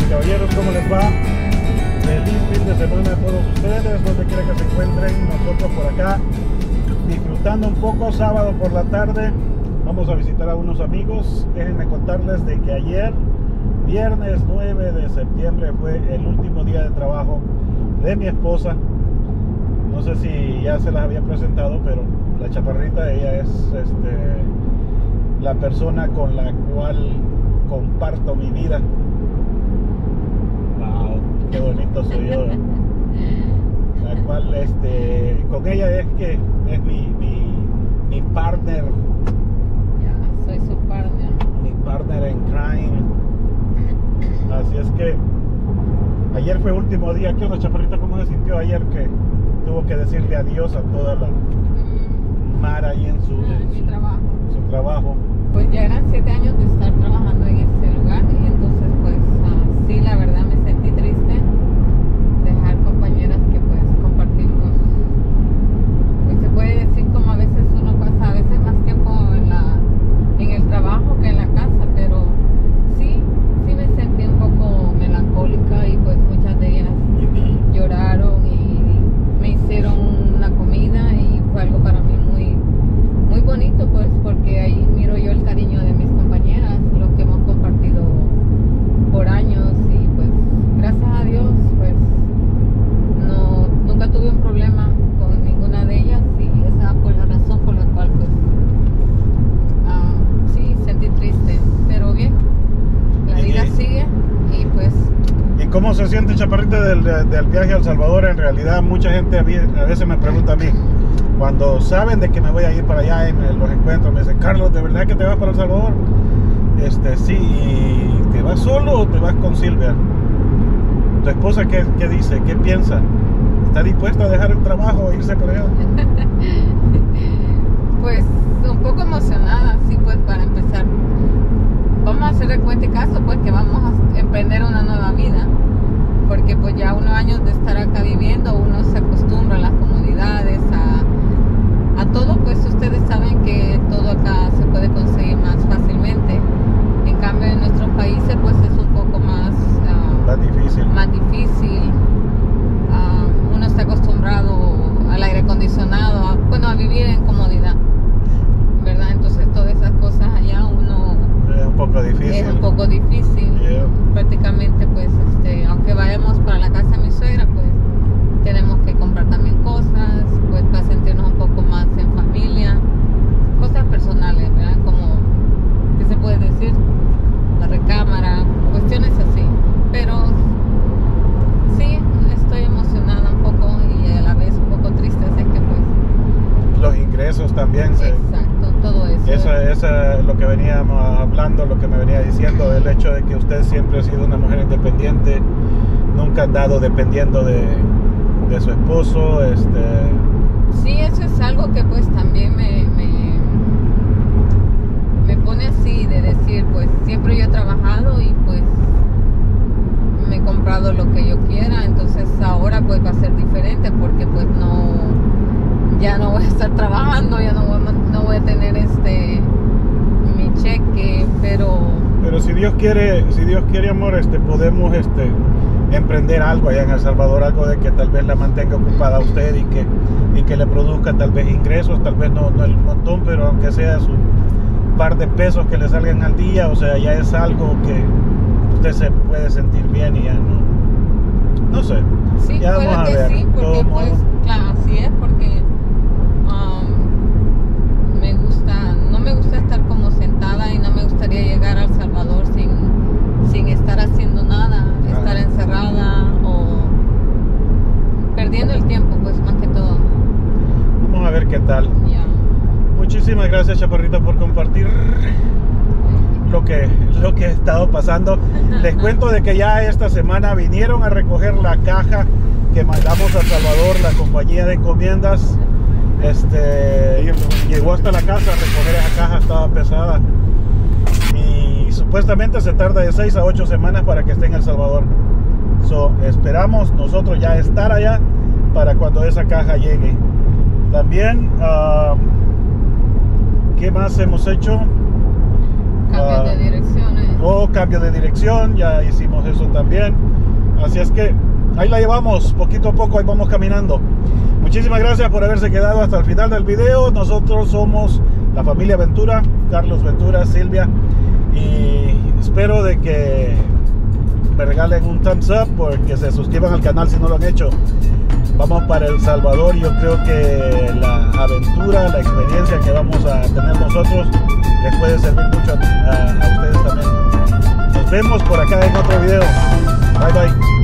caballeros, ¿cómo les va? Feliz fin de semana a todos ustedes, donde quiera que se encuentren. Nosotros por acá disfrutando un poco. Sábado por la tarde vamos a visitar a unos amigos. Déjenme contarles de que ayer, viernes 9 de septiembre, fue el último día de trabajo de mi esposa. No sé si ya se las había presentado, pero la chaparrita, ella es la persona con la cual comparto mi vida. Wow, qué bonito soy yo. La cual con ella es que es mi partner. Ya, soy su partner. Mi partner en crime. Así es que ayer fue último día. ¿Qué onda, chaparrita? ¿Cómo se sintió ayer que tuvo que decirle adiós a toda la mar ahí en su trabajo? Pues ya eran 7 años de estar trabajando en ese lugar y entonces pues sí, la verdad me sentí triste dejar compañeras que pues compartimos, pues se puede decir como a veces uno pasa a veces más tiempo en el trabajo que en la casa, pero sí me sentí un poco melancólica y pues muchas de ellas lloraron y me hicieron una comida y fue algo para mí muy bonito, pues porque ahí miro yo el cariño de mis compañeras, lo que hemos compartido por años y pues gracias a Dios pues nunca tuve un problema con ninguna de ellas y esa fue la razón por la cual pues sí sentí triste, pero bien, la vida sigue y pues. ¿Y cómo se siente, chaparrita, del viaje a El Salvador? En realidad mucha gente a veces me pregunta a mí, cuando saben de que me voy a ir para allá y me los encuentro, me dicen: Carlos, ¿de verdad que te vas para El Salvador? Sí. ¿Y te vas solo o te vas con Silvia? ¿Tu esposa qué dice? ¿Qué piensa? ¿Está dispuesta a dejar el trabajo e irse para allá? Pues un poco emocionada, sí, pues para empezar. Vamos a hacer de cuenta y caso, pues que vamos a emprender una nueva vida. Porque pues ya unos años de estar acá viviendo, uno se acostumbra a las comodidades, a todo, pues ustedes saben que todo acá se puede conseguir más fácilmente. En cambio en nuestros países pues es un poco más difícil. Uno está acostumbrado al aire acondicionado, a vivir en comodidad, ¿verdad? Entonces todas esas cosas allá es un poco difícil. Yeah. Prácticamente pues aunque vayamos para la casa de mi suegra, pues tenemos que comprar también cosas, pues para sentirnos un poco más en familia, cosas personales, ¿verdad? Como, ¿qué se puede decir? La recámara, cuestiones así. Pero sí, estoy emocionada un poco y a la vez un poco triste, así que pues. Los ingresos también. Exacto, todo eso. Eso es lo que veníamos hablando, lo que me venía diciendo, el hecho de que usted siempre ha sido una mujer independiente, nunca ha andado dependiendo de su esposo. Sí, eso es algo que pues también me pone así de decir, pues siempre yo he trabajado y pues me he comprado lo que yo quiera, entonces ahora pues va a ser diferente porque pues ya no voy a estar trabajando, ya no voy a tener mi cheque, pero si Dios quiere, amor, podemos emprender algo allá en El Salvador, algo de que tal vez la mantenga ocupada a usted y que le produzca tal vez ingresos, tal vez no el montón, pero aunque sea su par de pesos que le salgan al día, o sea, ya es algo que usted se puede sentir bien y ya no sé. Sí, ya vamos a ver. Sí, porque pues, claro, así es, porque no me gusta estar como sentada y no me gustaría llegar a El Salvador sin estar haciendo nada, estar encerrada o perdiendo el tiempo, pues más que todo. Vamos a ver qué tal. Yeah. Muchísimas gracias, chaparrita, por compartir lo que he estado pasando. Les cuento de que ya esta semana vinieron a recoger la caja que mandamos a El Salvador, la compañía de encomiendas. Llegó hasta la casa a recoger esa caja, estaba pesada y supuestamente se tarda de 6 a 8 semanas para que esté en El Salvador. Esperamos nosotros ya estar allá para cuando esa caja llegue. También ¿qué más hemos hecho? Cambios de direcciones. hubo cambio de dirección, ya hicimos eso también. Así es que ahí la llevamos, poquito a poco, ahí vamos caminando. Muchísimas gracias por haberse quedado hasta el final del video. Nosotros somos la familia Ventura, Carlos Ventura, Silvia, y espero de que me regalen un thumbs up, porque se suscriban al canal si no lo han hecho. Vamos para El Salvador y yo creo que la aventura, la experiencia que vamos a tener nosotros les puede servir mucho a ustedes también. Nos vemos por acá en otro video. Bye bye.